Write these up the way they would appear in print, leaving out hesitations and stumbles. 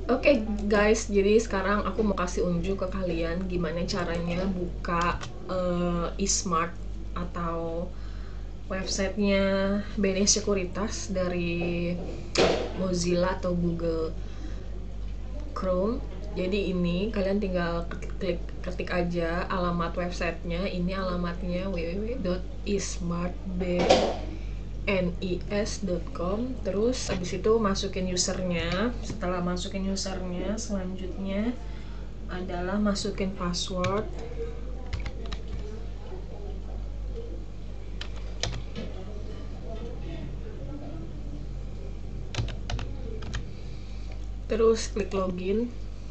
Oke guys, jadi sekarang aku mau kasih unjuk ke kalian gimana caranya buka eSmart atau websitenya BNI Sekuritas dari Mozilla atau Google Chrome. Jadi ini kalian tinggal ketik aja alamat websitenya. Ini alamatnya www.ismartbnis.com. Terus abis itu masukin usernya. Setelah masukin usernya, selanjutnya adalah masukin password. Terus klik login.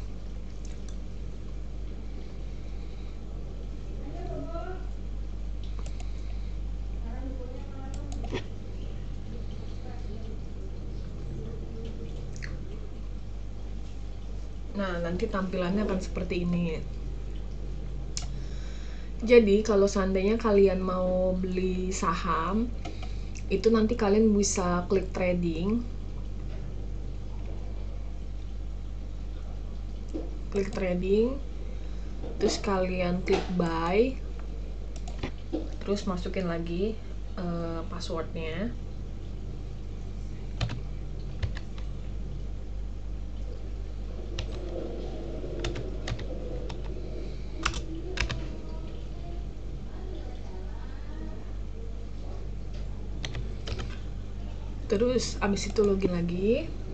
Nah, nanti tampilannya akan seperti ini. Jadi, kalau seandainya kalian mau beli saham, itu nanti kalian bisa klik trading. Klik trading, terus kalian klik buy, terus masukin lagi passwordnya. Terus abis itu login lagi.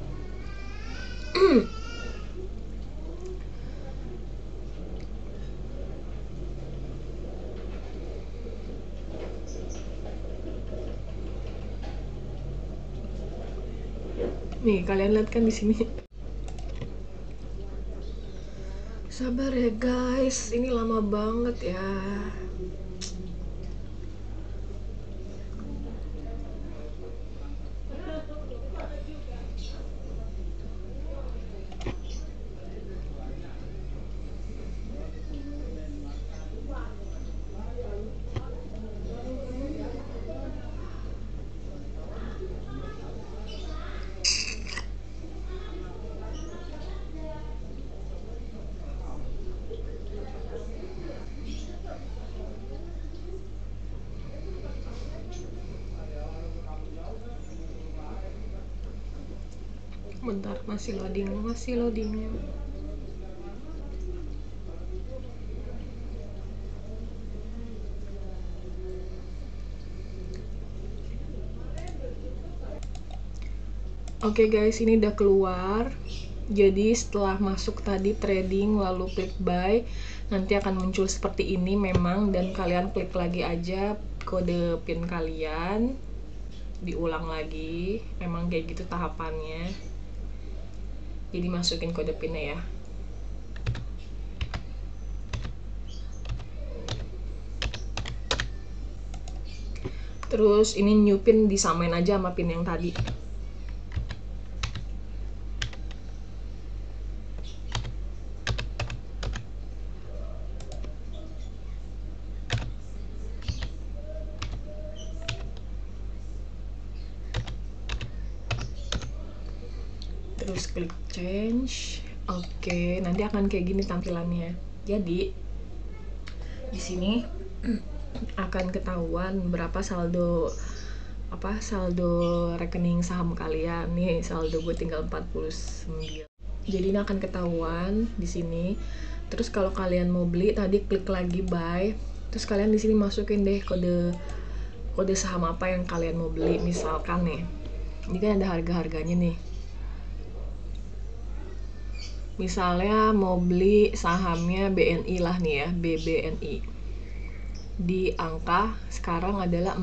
Nih, kalian lihat kan di sini. Sabar ya guys, ini lama banget ya. Bentar, masih loading. Oke guys, ini udah keluar. Jadi setelah masuk tadi trading lalu klik buy, nanti akan muncul seperti ini memang, dan kalian klik lagi aja kode PIN kalian. Diulang lagi, memang kayak gitu tahapannya. Jadi masukin kode PIN-nya ya. Terus ini new PIN disamain aja sama PIN yang tadi. Terus klik change. Oke, nanti akan kayak gini tampilannya. Jadi di sini akan ketahuan berapa saldo rekening saham kalian. Nih, saldo gue tinggal 49. Jadi ini akan ketahuan di sini. Terus kalau kalian mau beli, tadi klik lagi buy. Terus kalian di sini masukin deh kode saham apa yang kalian mau beli. Misalkan nih, ini kan ada harga-harganya nih. Misalnya mau beli sahamnya BNI lah nih ya, BBNI. Di angka sekarang adalah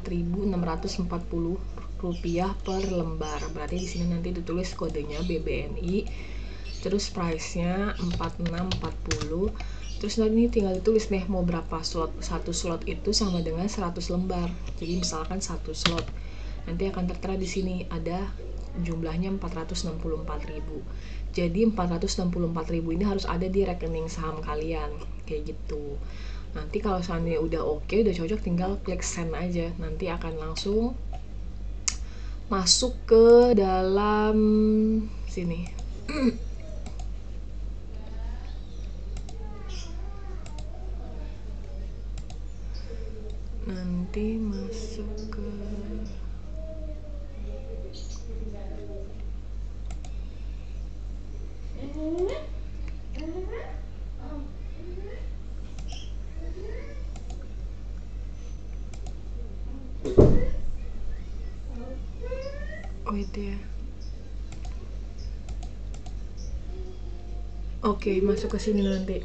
Rp4.640 per lembar. Berarti di sini nanti ditulis kodenya BBNI. Terus price-nya 4640. Terus nanti tinggal ditulis nih mau berapa slot. Satu slot itu sama dengan 100 lembar. Jadi misalkan satu slot. Nanti akan tertera di sini ada jumlahnya 464.000. Jadi 464.000 ini harus ada di rekening saham kalian, kayak gitu. Nanti kalau seandainya udah oke, udah cocok, tinggal klik send aja. Nanti akan langsung masuk ke dalam sini. nanti masuk ke wait ya. Oke, masuk ke sini nanti.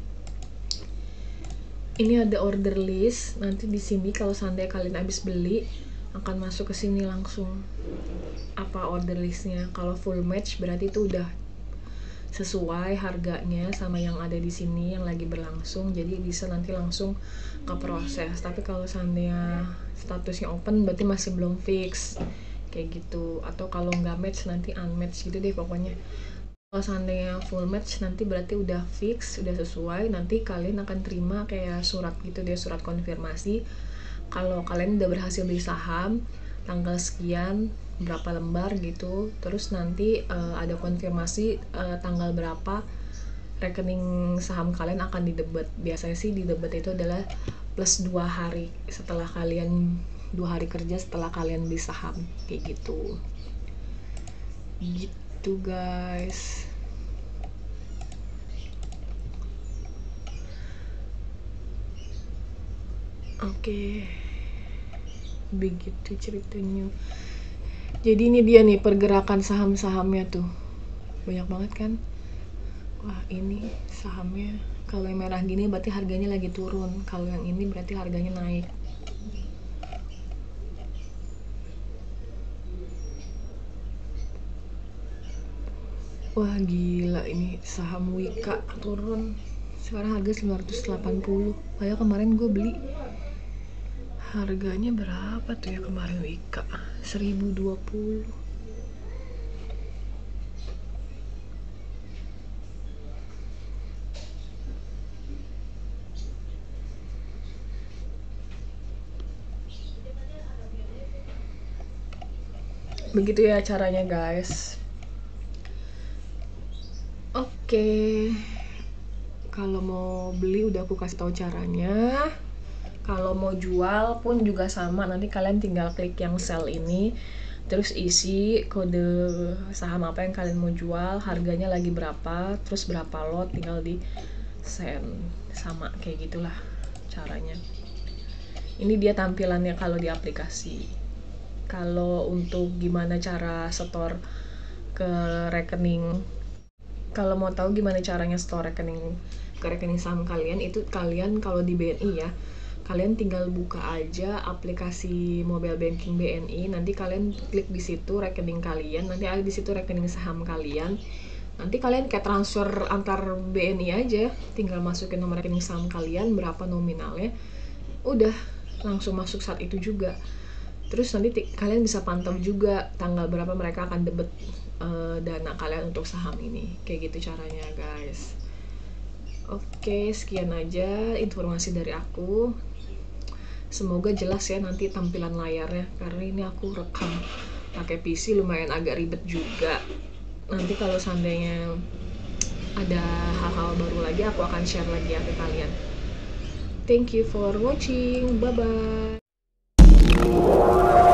Ini ada order list. Nanti di sini kalau seandainya kalian habis beli akan masuk ke sini langsung apa order listnya. Kalau full match berarti itu udah sesuai harganya sama yang ada di sini yang lagi berlangsung, jadi bisa nanti langsung ke proses. Tapi kalau seandainya statusnya open berarti masih belum fix kayak gitu, atau kalau nggak match nanti unmatch gitu deh pokoknya. Kalau seandainya full match nanti berarti udah fix, udah sesuai, nanti kalian akan terima kayak surat gitu deh, surat konfirmasi kalau kalian udah berhasil beli saham tanggal sekian, berapa lembar gitu. Terus nanti ada konfirmasi tanggal berapa rekening saham kalian akan didebet. Biasanya sih didebet itu adalah plus 2 hari setelah kalian 2 hari kerja setelah kalian beli saham kayak gitu guys. Oke, begitu ceritanya. Jadi ini dia nih pergerakan saham-sahamnya tuh, banyak banget kan. Wah, ini sahamnya kalau yang merah gini berarti harganya lagi turun, kalau yang ini berarti harganya naik. Wah gila, ini saham Wika turun sekarang harga 980, padahal kemarin gue beli harganya berapa tuh ya kemarin Wika, 1020. Begitu ya caranya guys. Oke, kalau mau beli udah aku kasih tahu caranya. Kalau mau jual pun juga sama, nanti kalian tinggal klik yang sell ini, terus isi kode saham apa yang kalian mau jual, harganya lagi berapa, terus berapa lot, tinggal di send. Sama kayak gitulah caranya. Ini dia tampilannya kalau di aplikasi. Kalau untuk gimana cara setor ke rekening, kalau mau tahu gimana caranya store rekening ke rekening saham kalian, itu kalian kalau di BNI ya, kalian tinggal buka aja aplikasi mobile banking BNI, nanti kalian klik di situ rekening kalian, nanti ada di situ rekening saham kalian, nanti kalian kayak transfer antar BNI aja, tinggal masukin nomor rekening saham kalian, berapa nominalnya, udah langsung masuk saat itu juga. Terus nanti kalian bisa pantau juga tanggal berapa mereka akan debit dana kalian untuk saham ini, kayak gitu caranya guys. Oke, sekian aja informasi dari aku. Semoga jelas ya nanti tampilan layarnya, karena ini aku rekam pakai PC lumayan agak ribet juga. Nanti kalau seandainya ada hal-hal baru lagi aku akan share lagi ya ke kalian. Thank you for watching, bye bye.